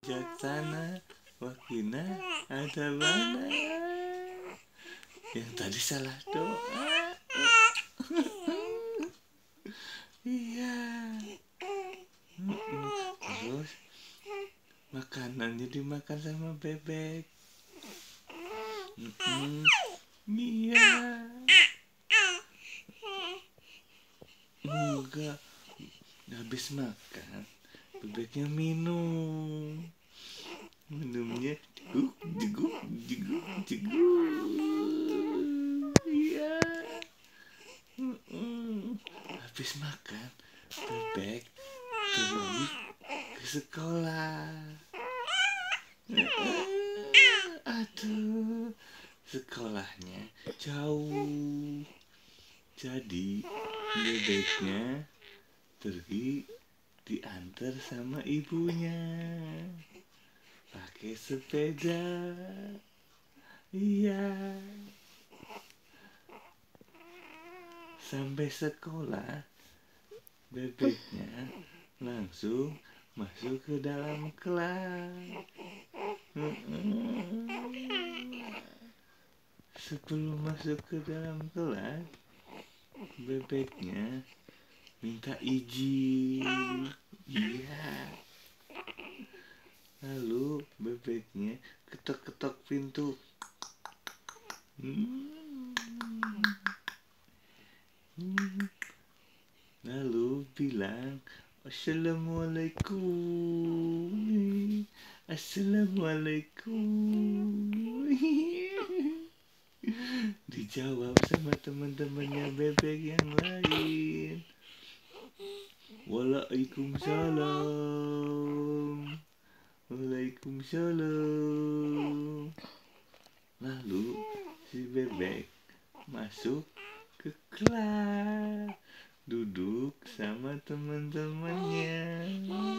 Jaksana wakina ada mana? Yang tadi salah doa. Iya. Terus makanannya dimakan sama bebek. Iya. Enggak. Habis makan, bebeknya minumnya jeguk. Iya. Habis makan, bebek pergi ke sekolah. Aduh, sekolahnya jauh. Jadi bebeknya pergi diantar sama ibunya pakai sepeda. Iya. Sampai sekolah, bebeknya langsung masuk ke dalam kelas. Sebelum masuk ke dalam kelas, bebeknya minta izin. Iya. Lalu bebeknya ketok-ketok pintu. Lalu bilang, Assalamualaikum. Dijawab sama teman-temannya bebek yang lain. Waalaikumsalam. Lalu si bebek masuk ke kelas, duduk sama teman-temannya.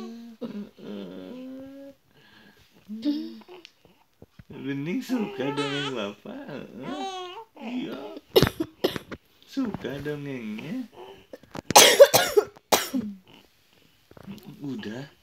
Bening suka dongeng Bapak? Iya. Suka dongengnya? Udah.